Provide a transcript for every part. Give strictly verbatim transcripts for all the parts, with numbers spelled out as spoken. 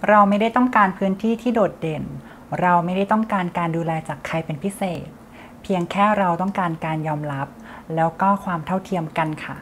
เราไม่ได้ต้องการพื้นที่ที่โดดเด่นเราไม่ได้ต้องการการดูแลจากใครเป็นพิเศษเพียงแค่เราต้องการการยอมรับแล้วก็ความเท่าเทียมกันค่ะ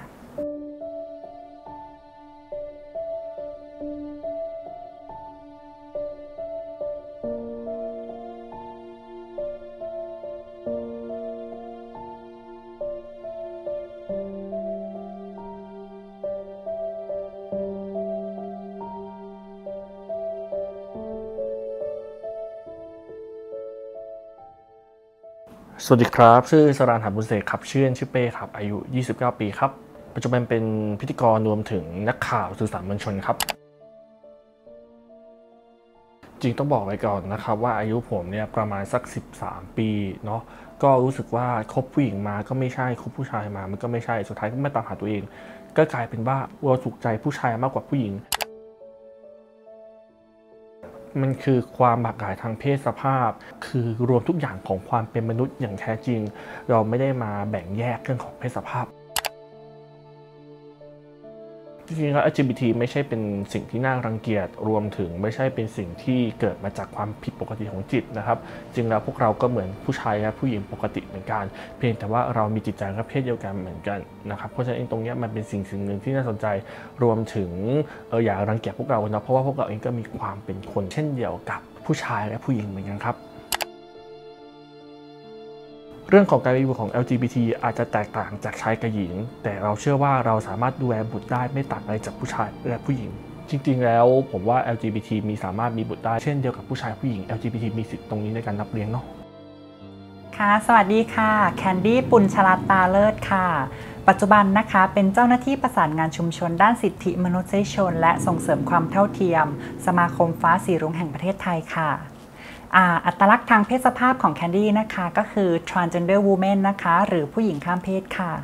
สวัสดีครับชื่อสรานหาบุญเสกครับชื่อเล่นชื่อเป้ครับอายุยี่สิบเก้าปีครับปัจจุบันเป็นพิธีกรรวมถึงนักข่าวสื่อสารมวลชนครับจริงต้องบอกไว้ก่อนนะครับว่าอายุผมเนี่ยประมาณสักสิบสามปีเนาะก็รู้สึกว่าคบผู้หญิงมาก็ไม่ใช่คบผู้ชายมามันก็ไม่ใช่สุดท้ายก็ไม่ตามหาตัวเองก็กลายเป็นว่าเราถูกใจผู้ชายมากกว่าผู้หญิงมันคือความหลากหลายทางเพศสภาพคือรวมทุกอย่างของความเป็นมนุษย์อย่างแท้จริงเราไม่ได้มาแบ่งแยกเรื่องของเพศสภาพจริงๆแล้ว แอล จี บี ที ไม่ใช่เป็นสิ่งที่น่ารังเกียจรวมถึงไม่ใช่เป็นสิ่งที่เกิดมาจากความผิดปกติของจิตนะครับจริงแล้วพวกเราก็เหมือนผู้ชายและผู้หญิงปกติเหมือนกันเพียงแต่ว่าเรามีจิตใจประเภทเดียวกันเหมือนกันนะครับเพราะฉะนั้นเองตรงนี้มันเป็นสิ่งสิ่งหนึ่งที่น่าสนใจรวมถึงเอออย่ารังเกียจพวกเรานะเพราะว่าพวกเราเองก็มีความเป็นคนเช่นเดียวกับผู้ชายและผู้หญิงเหมือนกันครับเรื่องของการมีบุตรของ แอล จี บี ที อาจจะแตกต่างจากชายกับหญิงแต่เราเชื่อว่าเราสามารถดูแลบุตรได้ไม่ต่างอะไรจากผู้ชายและผู้หญิงจริงๆแล้วผมว่า แอล จี บี ที มีสามารถมีบุตรได้เช่นเดียวกับผู้ชายผู้หญิง แอล จี บี ที มีสิทธิ์ตรงนี้ในการรับเลี้ยงเนาะค่ะสวัสดีค่ะแคนดี้ปุญชลัตตาเลิศค่ะปัจจุบันนะคะเป็นเจ้าหน้าที่ประสานงานชุมชนด้านสิทธิมนุษยชนและส่งเสริมความเท่าเทียมสมาคมฟ้าสีรุ้งแห่งประเทศไทยค่ะอัตลักษณ์ทางเพศสภาพของแคนดี้นะคะก็คือ transgender woman นะคะหรือผู้หญิงข้ามเพศค่ะ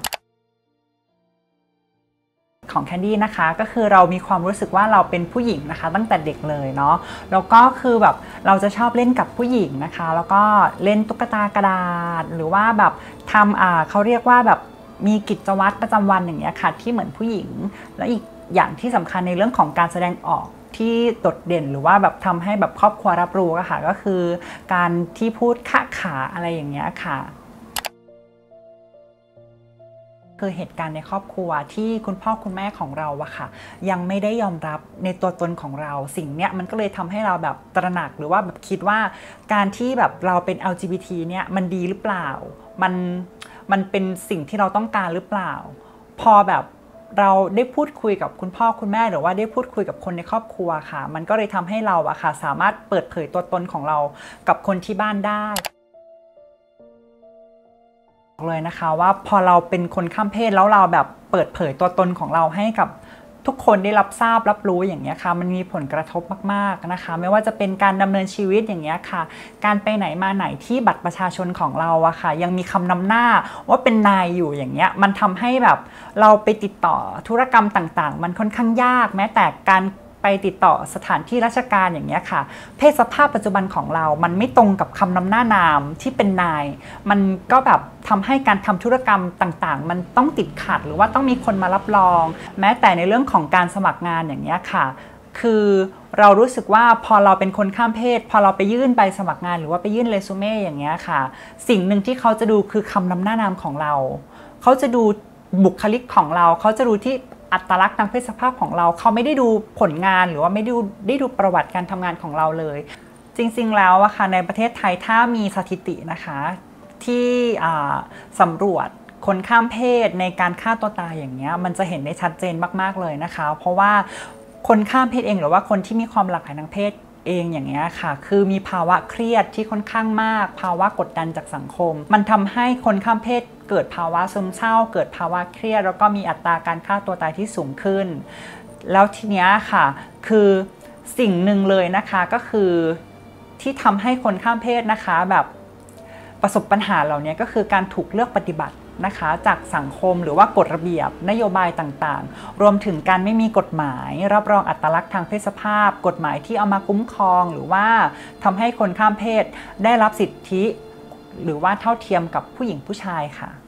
ของแคนดี้นะคะก็คือเรามีความรู้สึกว่าเราเป็นผู้หญิงนะคะตั้งแต่เด็กเลยเนาะแล้วก็คือแบบเราจะชอบเล่นกับผู้หญิงนะคะแล้วก็เล่นตุ๊กตากระดาษหรือว่าแบบทำอ่าเขาเรียกว่าแบบมีกิจวัตรประจำวันอย่างเงี้ยค่ะที่เหมือนผู้หญิงและอีกอย่างที่สำคัญในเรื่องของการแสดงออกที่โดดเด่นหรือว่าแบบทำให้แบบครอบครัวรับรู้อะค่ะก็คือการที่พูดข่าขาอะไรอย่างเงี้ยค่ะคือเหตุการณ์ในครอบครัวที่คุณพ่อคุณแม่ของเราอะค่ะยังไม่ได้ยอมรับในตัวตนของเราสิ่งเนี้ยมันก็เลยทำให้เราแบบตระหนักหรือว่าแบบคิดว่าการที่แบบเราเป็น แอล จี บี ที เนี่ยมันดีหรือเปล่ามันมันเป็นสิ่งที่เราต้องการหรือเปล่าพอแบบเราได้พูดคุยกับคุณพ่อคุณแม่หรือว่าได้พูดคุยกับคนในครอบครัวค่ะมันก็เลยทำให้เราอะค่ะสามารถเปิดเผยตัวตนของเรากับคนที่บ้านได้เลยนะคะว่าพอเราเป็นคนข้ามเพศแล้วเราแบบเปิดเผยตัวตนของเราให้กับทุกคนได้รับทราบรับรู้อย่างเงี้ยค่ะมันมีผลกระทบมากๆนะคะไม่ว่าจะเป็นการดำเนินชีวิตอย่างเงี้ยค่ะการไปไหนมาไหนที่บัตรประชาชนของเราอะค่ะยังมีคำนำหน้าว่าเป็นนายอยู่อย่างเงี้ยมันทำให้แบบเราไปติดต่อธุรกรรมต่างๆมันค่อนข้างยากแม้แต่การไปติดต่อสถานที่ราชการอย่างเงี้ยค่ะเพศสภาพปัจจุบันของเรามันไม่ตรงกับคำนำหน้านามที่เป็นนายมันก็แบบทำให้การทำธุรกรรมต่างๆมันต้องติดขัดหรือว่าต้องมีคนมารับรองแม้แต่ในเรื่องของการสมัครงานอย่างเงี้ยค่ะคือเรารู้สึกว่าพอเราเป็นคนข้ามเพศพอเราไปยื่นใบสมัครงานหรือว่าไปยื่นเรซูเม่อย่างเงี้ยค่ะสิ่งหนึ่งที่เขาจะดูคือคำนำหน้านามของเราเขาจะดูบุคลิกของเราเขาจะดูที่อัตลักษณ์ทางเพศสภาพของเราเขาไม่ได้ดูผลงานหรือว่าไม่ได้ดูได้ดูประวัติการทำงานของเราเลยจริงๆแล้วอะค่ะในประเทศไทยถ้ามีสถิตินะคะที่สำรวจคนข้ามเพศในการฆ่าตัวตายอย่างเงี้ยมันจะเห็นได้ชัดเจนมากๆเลยนะคะเพราะว่าคนข้ามเพศเองหรือว่าคนที่มีความหลากหลายทางเพศเองอย่างเงี้ยค่ะคือมีภาวะเครียดที่ค่อนข้างมากภาวะกดดันจากสังคมมันทำให้คนข้ามเพศเกิดภาวะซึมเศร้าเกิดภาวะเครียดแล้วก็มีอัตราการฆ่าตัวตายที่สูงขึ้นแล้วทีเนี้ยค่ะคือสิ่งหนึ่งเลยนะคะก็คือที่ทำให้คนข้ามเพศนะคะแบบประสบปัญหาเหล่านี้ก็คือการถูกเลือกปฏิบัตินะคะจากสังคมหรือว่ากฎระเบียบนโยบายต่างๆรวมถึงการไม่มีกฎหมายรับรองอัตลักษณ์ทางเพศสภาพกฎหมายที่เอามาคุ้มครองหรือว่าทำให้คนข้ามเพศได้รับสิทธิหรือว่าเท่าเทียมกับผู้หญิงผู้ชายค่ะ